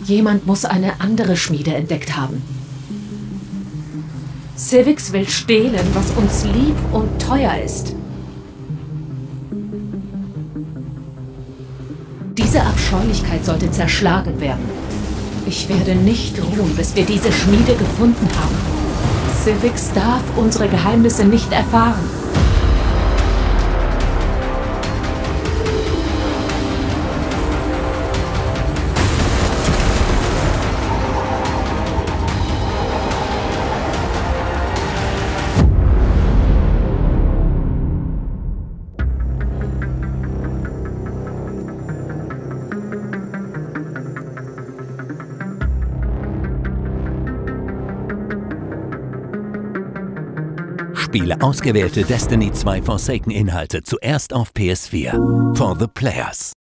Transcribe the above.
Jemand muss eine andere Schmiede entdeckt haben. Civix will stehlen, was uns lieb und teuer ist. Diese Abscheulichkeit sollte zerschlagen werden. Ich werde nicht ruhen, bis wir diese Schmiede gefunden haben. Civix darf unsere Geheimnisse nicht erfahren. Spiele ausgewählte Destiny 2 Forsaken Inhalte zuerst auf PS4. For the Players.